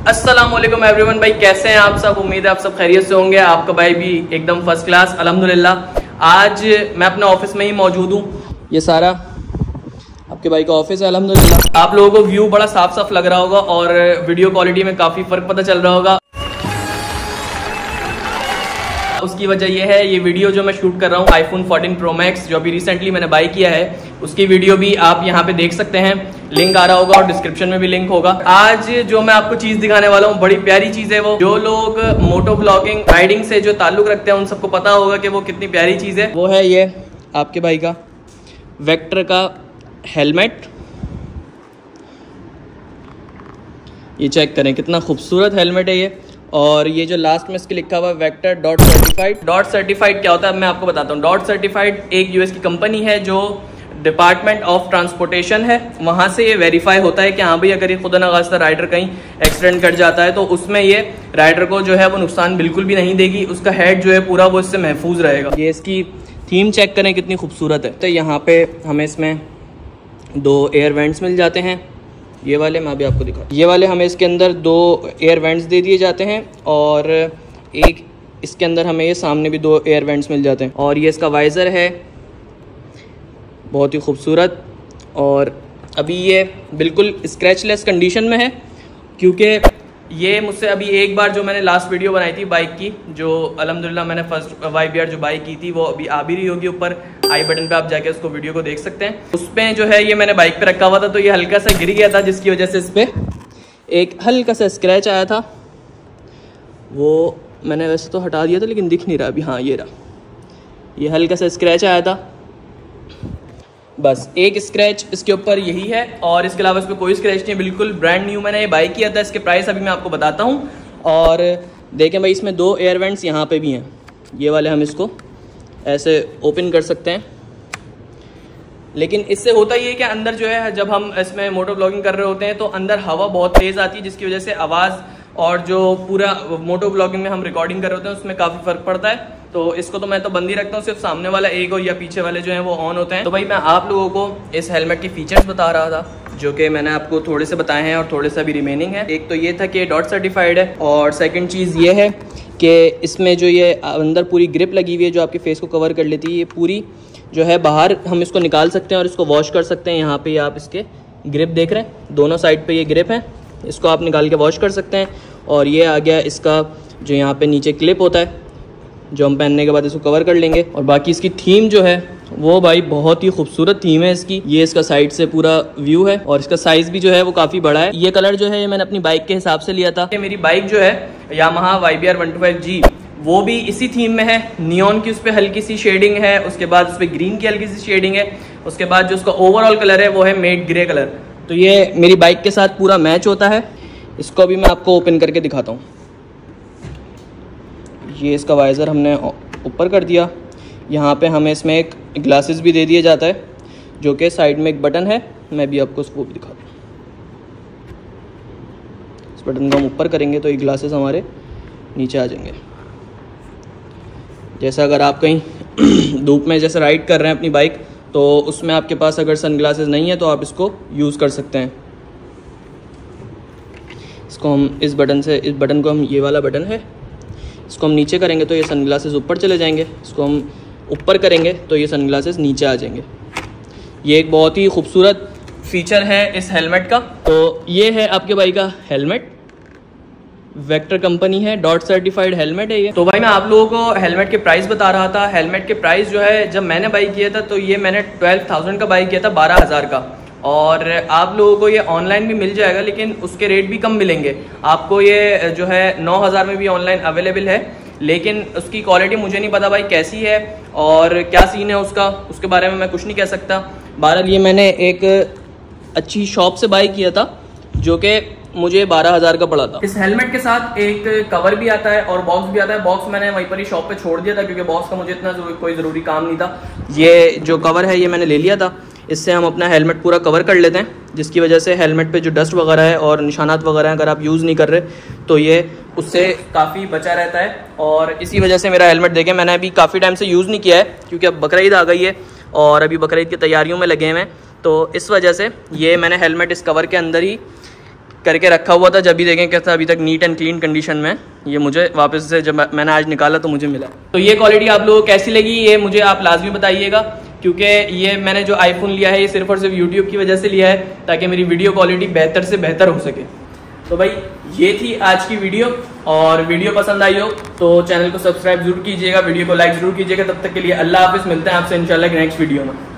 अस्सलामुअलैकुम एवरीवन। भाई कैसे हैं आप सब? उम्मीद है आप सब खैरियत से होंगे। आपका भाई भी एकदम फर्स्ट क्लास अल्हम्दुलिल्लाह। आज मैं अपने ऑफिस में ही मौजूद हूँ। ये सारा आपके भाई का ऑफिस है अल्हम्दुलिल्लाह। आप लोगों को व्यू बड़ा साफ साफ लग रहा होगा और वीडियो क्वालिटी में काफ़ी फ़र्क पता चल रहा होगा। उसकी वजह यह है, ये वीडियो जो मैं शूट कर रहा हूँ iPhone 14 Pro Max जो अभी रिसेंटली मैंने बाय किया है, उसकी वीडियो भी आप यहाँ पे देख सकते हैं। लिंक आ रहा होगा और डिस्क्रिप्शन में भी लिंक होगा। आज जो मैं आपको चीज दिखाने वाला हूँ बड़ी प्यारी चीज है। वो जो लोग मोटो ब्लॉगिंग राइडिंग से जो ताल्लुक रखते हैं उन सबको पता होगा कि वो कितनी प्यारी चीज है। वो है ये आपके भाई का वेक्टर का हेलमेट। ये चेक करें कितना खूबसूरत हेलमेट है ये। और ये जो लास्ट में इसके लिखा हुआ है Vector DOT certified. DOT certified क्या होता है मैं आपको बताता हूँ। डॉट सर्टिफाइड एक यूएस की कंपनी है जो डिपार्टमेंट ऑफ ट्रांसपोर्टेशन है, वहाँ से ये वेरीफाई होता है कि हाँ भाई अगर ये खुदा न खास्ता राइडर कहीं एक्सीडेंट कर जाता है तो उसमें ये राइडर को जो है वो नुकसान बिल्कुल भी नहीं देगी। उसका हेड जो है पूरा वो इससे महफूज रहेगा। ये इसकी थीम चेक करें कितनी खूबसूरत है। तो यहाँ पे हमें इसमें 2 एयर वेंट्स मिल जाते हैं। ये वाले मैं अभी आपको दिखा, ये वाले हमें इसके अंदर 2 एयर वेंट्स दे दिए जाते हैं और एक इसके अंदर हमें ये सामने भी 2 एयर वेंट्स मिल जाते हैं। और ये इसका वाइज़र है बहुत ही खूबसूरत। और अभी ये बिल्कुल स्क्रैचलेस कंडीशन में है क्योंकि ये मुझसे अभी एक बार जो मैंने लास्ट वीडियो बनाई थी बाइक की, जो अल्हम्दुलिल्लाह मैंने फर्स्ट YBR जो बाइक की थी वो अभी आ भी रही होगी। ऊपर आई बटन पे आप जाके उसको वीडियो को देख सकते हैं। उस पर जो है ये मैंने बाइक पे रखा हुआ था तो ये हल्का सा गिर गया था जिसकी वजह से इस पर एक हल्का सा स्क्रैच आया था। वो मैंने वैसे तो हटा दिया था लेकिन दिख नहीं रहा अभी। हाँ ये रहा, ये हल्का सा स्क्रैच आया था, बस एक स्क्रैच इसके ऊपर यही है। और इसके अलावा इस पर कोई स्क्रैच नहीं, बिल्कुल ब्रांड न्यू मैंने ये बाय किया था। इसके प्राइस अभी मैं आपको बताता हूँ। और देखें भाई इसमें 2 एयर वेंट्स यहाँ पे भी हैं। ये वाले हम इसको ऐसे ओपन कर सकते हैं, लेकिन इससे होता ये है कि अंदर जो है जब हम इसमें मोटो ब्लॉगिंग कर रहे होते हैं तो अंदर हवा बहुत तेज़ आती है जिसकी वजह से आवाज़ और जो पूरा मोटो ब्लॉगिंग में हम रिकॉर्डिंग कर रहे होते हैं उसमें काफ़ी फ़र्क पड़ता है। तो इसको तो मैं तो बंद ही रखता हूँ, सिर्फ सामने वाला एक और या पीछे वाले जो हैं वो ऑन होते हैं। तो भाई मैं आप लोगों को इस हेलमेट की फीचर्स बता रहा था जो कि मैंने आपको थोड़े से बताए हैं और थोड़े से अभी रिमेनिंग है। एक तो ये था कि डॉट सर्टिफाइड है और सेकंड चीज़ ये है कि इसमें जो ये अंदर पूरी ग्रिप लगी हुई है जो आपके फेस को कवर कर लेती है, ये पूरी जो है बाहर हम इसको निकाल सकते हैं और इसको वॉश कर सकते हैं। यहाँ पे आप इसके ग्रिप देख रहे हैं, दोनों साइड पे ये ग्रिप है, इसको आप निकाल के वॉश कर सकते हैं। और ये आ गया इसका जो यहाँ पे नीचे क्लिप होता है जो हम पहनने के बाद इसको कवर कर लेंगे। और बाकी इसकी थीम जो है वो भाई बहुत ही खूबसूरत थीम है इसकी। ये इसका साइड से पूरा व्यू है और इसका साइज भी जो है वो काफ़ी बड़ा है। ये कलर जो है ये मैंने अपनी बाइक के हिसाब से लिया था। मेरी बाइक जो है यामाहा YBR 125G वो भी इसी थीम में है। नियॉन की उस पर हल्की सी शेडिंग है, उसके बाद उस पर ग्रीन की हल्की सी शेडिंग है, उसके बाद जो उसका ओवरऑल कलर है वो है मेड ग्रे कलर। तो ये मेरी बाइक के साथ पूरा मैच होता है। इसको अभी मैं आपको ओपन करके दिखाता हूँ। ये इसका वाइज़र हमने ऊपर कर दिया। यहाँ पे हमें इसमें एक ग्लासेस भी दे दिया जाता है जो कि साइड में एक बटन है, मैं भी आपको उसको भी दिखाता हूँ। इस बटन को हम ऊपर करेंगे तो ये ग्लासेस हमारे नीचे आ जाएंगे। जैसे अगर आप कहीं धूप में जैसे राइड कर रहे हैं अपनी बाइक तो उसमें आपके पास अगर सन ग्लासेस नहीं है तो आप इसको यूज़ कर सकते हैं। इसको हम इस बटन से, इस बटन को हम, ये वाला बटन है, इसको हम नीचे करेंगे तो ये सनग्लासेस ऊपर चले जाएंगे। इसको हम ऊपर करेंगे तो ये सनग्लासेस नीचे आ जाएंगे। ये एक बहुत ही खूबसूरत फीचर है इस हेलमेट का। तो ये है आपके भाई का हेलमेट, वेक्टर कंपनी है, डॉट सर्टिफाइड हेलमेट है ये। तो भाई मैं आप लोगों को हेलमेट के प्राइस बता रहा था। हेलमेट के प्राइस जो है जब मैंने बाई किया था तो ये मैंने 12,000 का बाई किया था, 12,000 का। और आप लोगों को ये ऑनलाइन भी मिल जाएगा लेकिन उसके रेट भी कम मिलेंगे आपको। ये जो है 9,000 में भी ऑनलाइन अवेलेबल है, लेकिन उसकी क्वालिटी मुझे नहीं पता भाई कैसी है और क्या सीन है उसका, उसके बारे में मैं कुछ नहीं कह सकता। बहरहाल ये मैंने एक अच्छी शॉप से बाई किया था जो कि मुझे 12,000 का पड़ा था। इस हेलमेट के साथ एक कवर भी आता है और बॉक्स भी आता है। बॉक्स मैंने वहीं पर ही शॉप पे छोड़ दिया था क्योंकि बॉक्स का मुझे इतना कोई ज़रूरी काम नहीं था। ये जो कवर है ये मैंने ले लिया था, इससे हम अपना हेलमेट पूरा कवर कर लेते हैं जिसकी वजह से हेलमेट पे जो डस्ट वगैरह है और निशानात वगैरह हैं अगर आप यूज़ नहीं कर रहे तो ये उससे काफ़ी बचा रहता है। और इसी वजह से मेरा हेलमेट देखें मैंने अभी काफ़ी टाइम से यूज़ नहीं किया है क्योंकि अब बकरीद आ गई है और अभी बकरीद की तैयारियों में लगे हुए हैं, तो इस वजह से ये मैंने हेलमेट इस कवर के अंदर ही करके रखा हुआ था, जब भी देखें कैसा अभी तक नीट एंड क्लीन कंडीशन में ये मुझे वापस से जब मैंने आज निकाला तो मुझे मिला। तो ये क्वालिटी आप लोगों को कैसी लगी ये मुझे आप लाजमी बताइएगा, क्योंकि ये मैंने जो आईफोन लिया है ये सिर्फ और सिर्फ यूट्यूब की वजह से लिया है ताकि मेरी वीडियो क्वालिटी बेहतर से बेहतर हो सके। तो भाई ये थी आज की वीडियो, और वीडियो पसंद आई हो तो चैनल को सब्सक्राइब जरूर कीजिएगा, वीडियो को लाइक जरूर कीजिएगा। तब तक के लिए अल्लाह हाफिज़, मिलते हैं आपसे इंशाल्लाह नेक्स्ट वीडियो में।